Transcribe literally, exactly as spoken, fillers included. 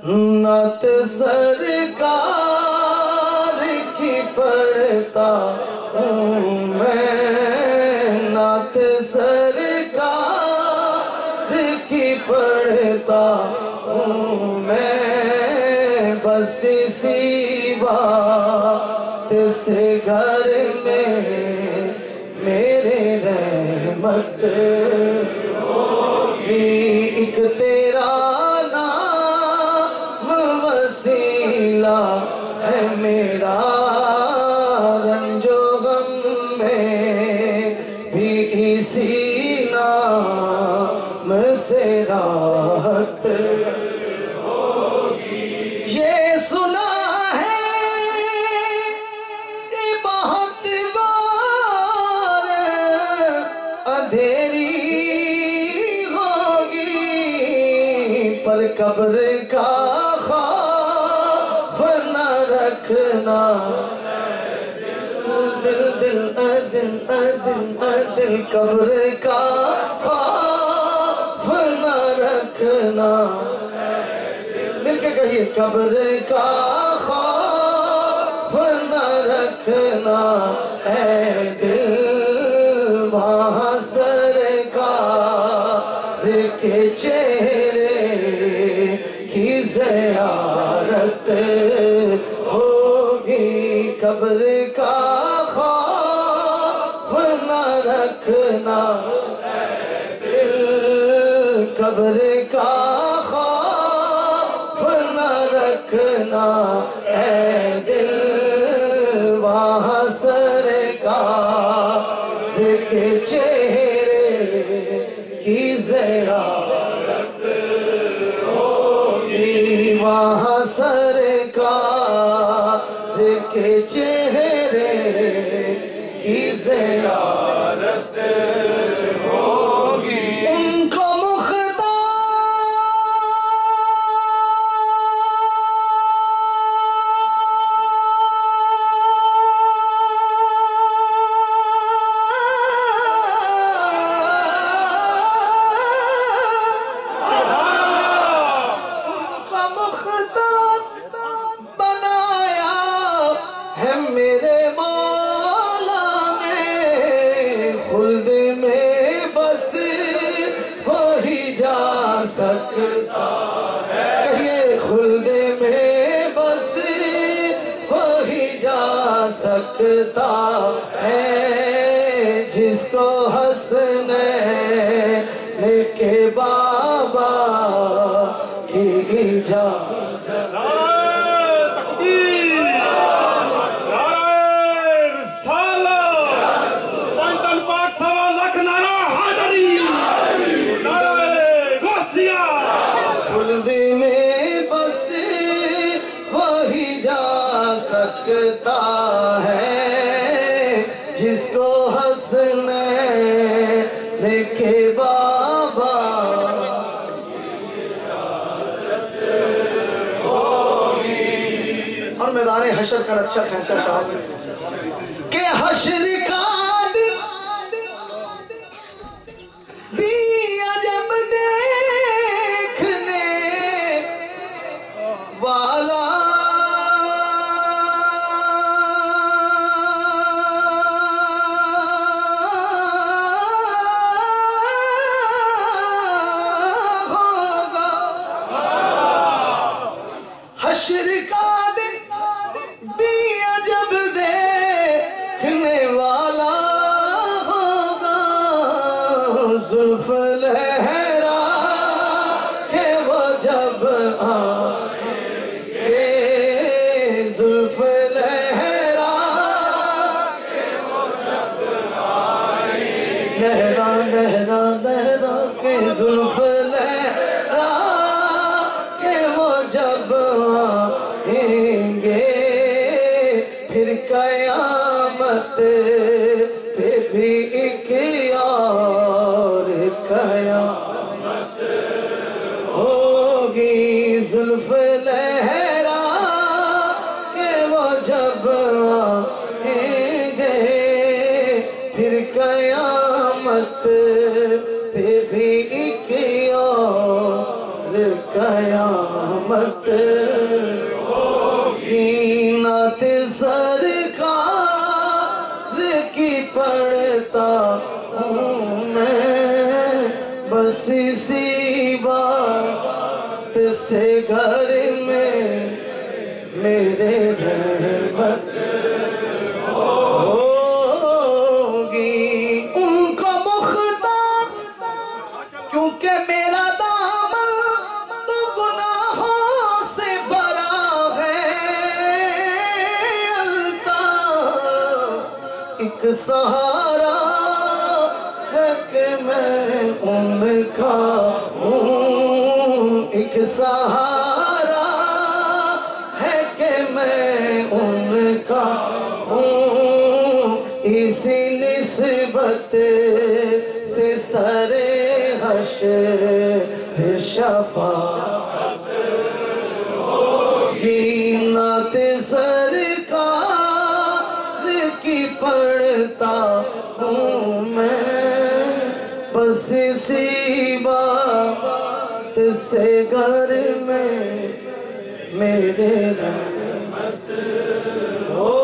نعت سرکار کی پڑھتا ہوں میں، نعت سرکار کی پڑھتا ہوں میں، بس اسی بات سے گھر میں میرے رحمت ہوگی، ایک تیرا نام وسیلہ ہے میرا، رنج و غم میں بھی اسی نام سے راحت ہوگی۔ یہ سنا ہے کہ بہت بار اندھیری ہوگی، پر قبر کا خوف نہ رکھنا، دل دل اے دل اے دل اے دل، قبر کا خوف نہ رکھنا، مل کے کہیے قبر کا خوف نہ رکھنا اے دل، وہاں سرکار کے چہرے کی زیارت ہوگی، قبر کا خوف نہ رکھنا اے دل، قبر کا خوف نہ رکھنا اے دل، وہاں سرکار کے چہرے کی زیارت ہوگی، وہاں سرکار کے چہرے کی زیارت ہوگی، ان کو میرے مولا نے، خلد میں بس وہی جا سکتا ہے، کہیے خلد میں بس وہی جا سکتا ہے، جس کو حسنین کے بابا کی اجازت سکتا ہے، جس کو حسنین کے بابا ہوگی، اور میدان حشر کا رکشا کھینچا صاحب کہ حشر کا دن بھی عجب دیکھنے والا، حشر کا دن بھی عجب دیکھنے والا ہوگا، زلف لہرا کہ وہ جب آئیں گے، زلف لہرا کہ وہ جب آئیں گے، لہرا لہرا لہرا کہ زلف لہرا کہ وہ جب آئیں گے، پھر قیامت پہ بھی ایک اور قیامت ہوگی، زلف لہرا کہ وہ جب آئیں گے، پھر قیامت پہ بھی ایک اور قیامت قیامت ہوگی نعت سرکار کی پڑھتا ہوں میں بس اسی بات سے گھر میں میرے رحمت ہوگی ان کو مختار کیونکہ میرا دامن تو گناہوں سے بھرا ہے اللہ ایک سہارا ہے کہ میں ان کا ہوں ایک سہارا ہے کہ میں ان کا ہوں اسی نسبت سے سر حشر شفاعت ہوگی نعت سرکار کی پڑھتا ہوں میں بس اسی بات سے گھر میں میرے رحمت ہو